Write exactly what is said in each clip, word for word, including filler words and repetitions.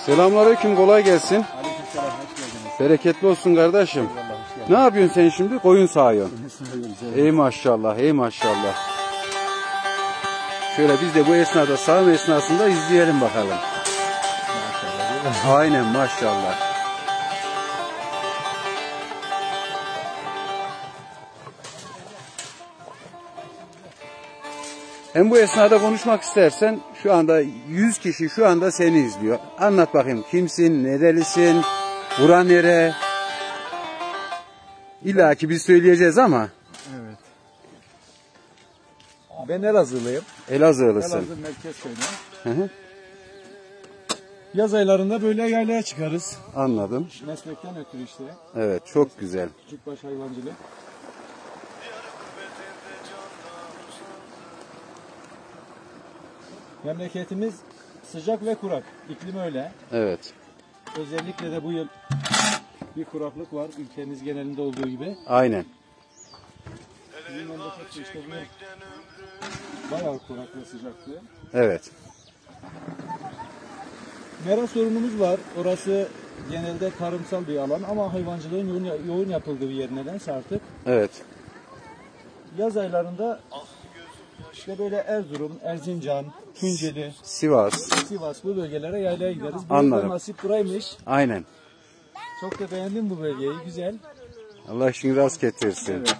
Selamünaleyküm, kolay gelsin. Aleykümselam, hoş geldiniz. Bereketli olsun kardeşim. Ne yapıyorsun sen şimdi? Koyun sağıyorsun. Ey maşallah, ey maşallah. Şöyle biz de bu esnada, sağım esnasında izleyelim bakalım. Maşallah. Aynen maşallah. Hem bu esnada konuşmak istersen, şu anda yüz kişi şu anda seni izliyor. Anlat bakayım, kimsin, nerelisin, bura nere? İlla ki biz söyleyeceğiz ama. Evet. Ben Elazığlıyım. Elazığlısın. Elazığ merkez köyüne. Hı hı. Yaz aylarında böyle yaylaya çıkarız. Anladım. Meslekten ötürü işte. Evet, çok güzel. Küçükbaş hayvancılık. Memleketimiz sıcak ve kurak. İklim öyle. Evet. Özellikle de bu yıl bir kuraklık var. Ülkemiz genelinde olduğu gibi. Aynen. Bizim memlekette işte bu bayağı kurak ve sıcaktı. Evet. Mera sorunumuz var. Orası genelde tarımsal bir alan ama hayvancılığın yoğun, yoğun yapıldığı bir yer nedense artık. Evet. Yaz aylarında işte böyle Erzurum, Erzincan, Tunceli, Sivas. Sivas bu bölgelere yaylaya gideriz. Bu Anladım. nasip buraymış. Aynen. Çok da beğendim bu bölgeyi. Güzel. Allah işini rast getirsin. Evet.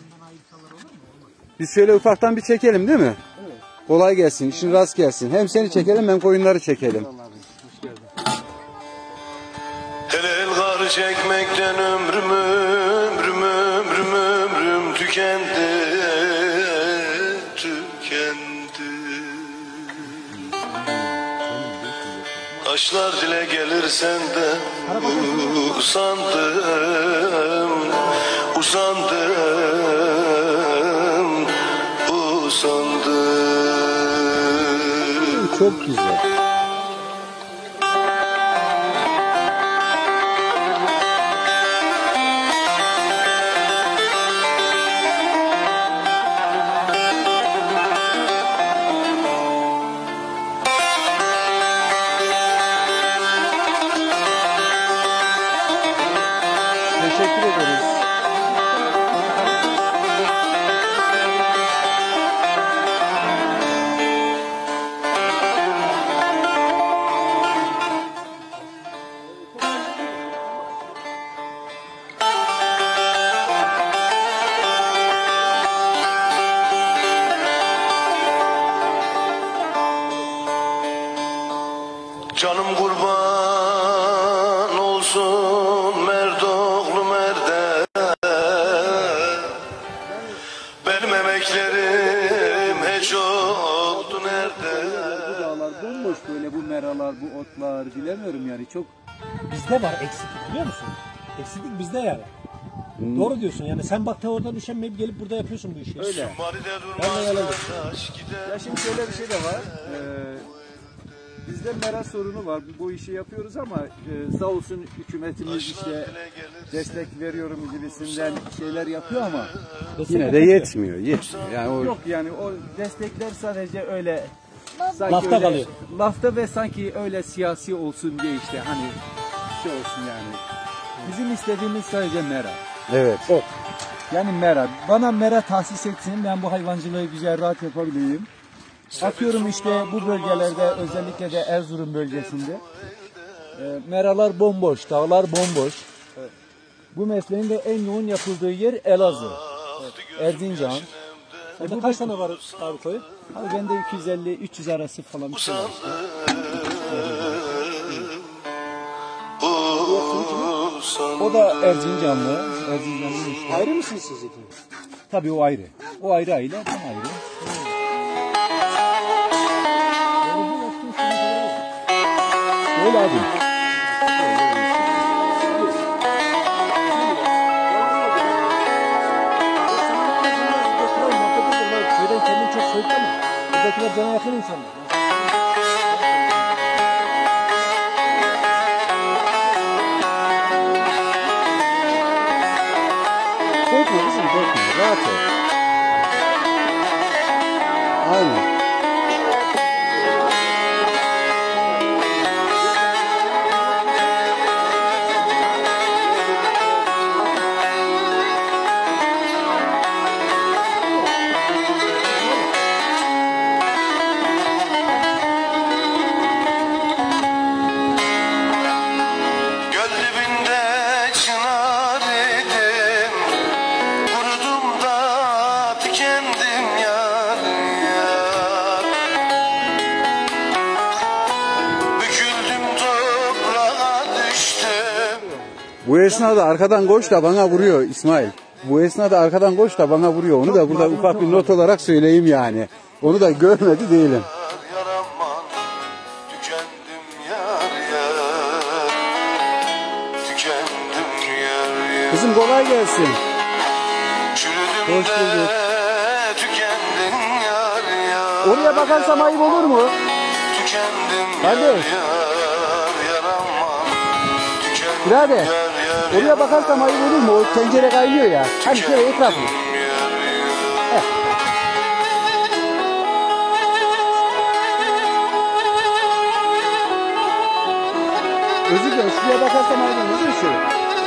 Biz şöyle ufaktan bir çekelim değil mi? Evet. Kolay gelsin, işin rast gelsin. Hem seni çekelim hem koyunları çekelim. Hoş geldin. El kar çekmekten ömrüm ömrüm ömrüm ömrüm tükendi tükendi. Taşlar dile gelir senden usandım usandım usandım. Çok güzel. Teşekkür ederiz. Canım kurban olsun merdoğlu merde. Benim emeklerim hiç oldu nerede? Bu dağlar bomboş böyle, bu meralar, bu otlar, bilemiyorum yani çok. Bizde var eksiklik, biliyor musun? Eksiklik bizde yani. Hmm. Doğru diyorsun yani, sen bak ta oradan üşenmeyip gelip burada yapıyorsun bu işi. Öyle. Ben de öyle. Ya şimdi şöyle bir şey de var. Ee, bizde mera sorunu var. Bu işi yapıyoruz ama e, sağ olsun hükümetimiz işte destek veriyorum gibisinden şeyler yapıyor ama Yine de yetmiyor, yetmiyor. Yani o... yok yani o destekler sadece öyle sanki Lafta öyle, kalıyor. Lafta ve sanki öyle siyasi olsun diye işte hani şey olsun yani. Bizim istediğimiz sadece mera. Evet. O. Yani mera. Bana mera tahsis etsin. Ben bu hayvancılığı güzel rahat yapabileyim. Atıyorum işte bu bölgelerde, özellikle de Erzurum bölgesinde e, meralar bomboş, dağlar bomboş. Evet. Bu mesleğin de en yoğun yapıldığı yer Elazığ. Evet. Erzincan. Orada e, kaç tane var abi koyu? Abi bende iki yüz elli üç yüz arası falan bir şey var işte. O da Erzincanlı. Erzincanlı işte. Ayrı mısınız siz ikiniz? Tabii o ayrı. O ayrı aile, ben ayrı. Öyle abi. Köyden kendini çok soyutlama. Buradakiler cana yakın insanlar. Korkma kızım, korkma. Rahat ol. Aynen. Bu esnada arkadan koş da bana vuruyor İsmail. Bu esnada arkadan koş da bana vuruyor. Onu da burada ufak bir not olarak söyleyeyim yani. Onu da görmedi değilim. Yaraman, tükendim yar yar, tükendim yar yar. Kızım kolay gelsin. Çürüdüm Hoş de bulduk. tükendin yar yar. Oraya bakarsam ayıp olur mu? Tükendim Kardeş. yar yar, yaraman, tükendim Birader. yar yar. Oraya bakarsam ayıp olur mu? O tencere kaynıyor ya. Hadi şöyle etrafını. Özür dilerim. Şuraya bakarsam ayıp olur mu? Şöyle.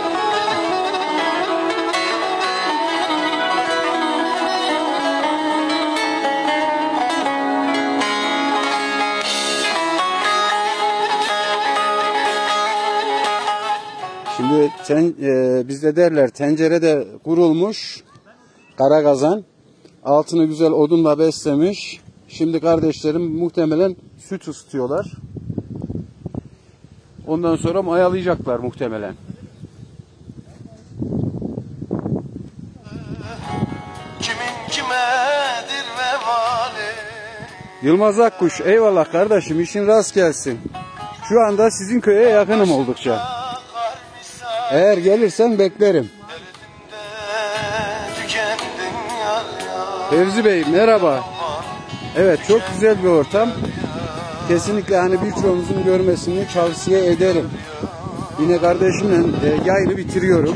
Şimdi ten, e, bizde derler tencerede kurulmuş kara kazan, altını güzel odunla beslemiş. Şimdi kardeşlerim muhtemelen süt ısıtıyorlar. Ondan sonra mayalayacaklar muhtemelen. Kimin kimedir vebali? Yılmaz Akkuş, eyvallah kardeşim, işin rast gelsin. Şu anda sizin köye yakınım oldukça. Eğer gelirsen beklerim. Fevzi Bey merhaba. Evet, çok güzel bir ortam. Kesinlikle hani birçoğunuzun görmesini tavsiye ederim. Yine kardeşimle e, yayını bitiriyorum.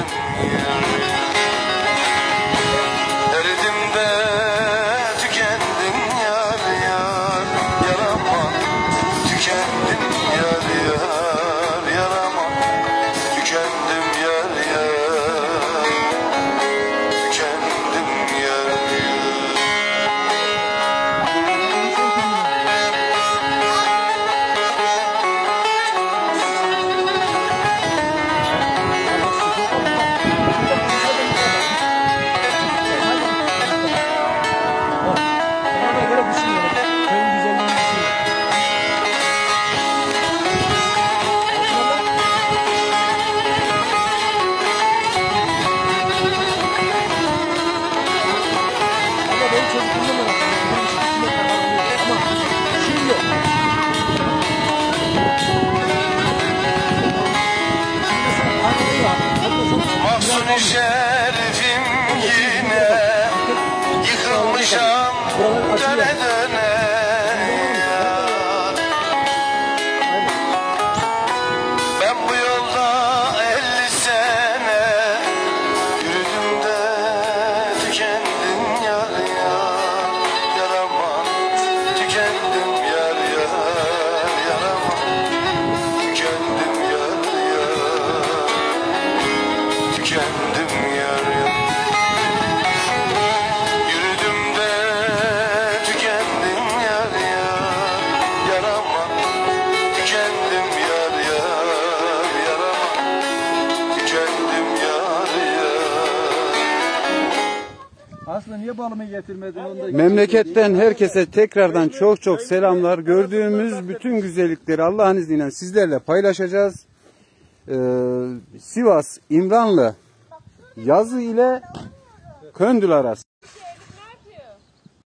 Eridim de tükendim yar yar, yaraman, tükendim yar yar, yaraman, tükendim yar yar, tükendim yar yar. Ona göre düşünüyorum. Köyün güzelliğini düşünüyorum. Ama benim çocukluğumda da var. Ama şimdi Mahzun-i şerifim yine yıkılmışam döne döne yar. Ben bu yolda elli sene yürüdüm de tükendim yar yar, yaraman, tükendim yar yar, yaraman, tükendim yar yar, tükendim yar yar. Yürüdüm de tükendim yar yar, yaraman, tükendim yar yar, yaraman, tükendim yar yar. Aslında niye balımı getirmedin onu da... Memleketten herkese tekrardan çok çok selamlar. Gördüğümüz bütün güzellikleri Allah'ın izniyle sizlerle paylaşacağız. Ee, Sivas, İmranlı, Yazı ile Köndül arası.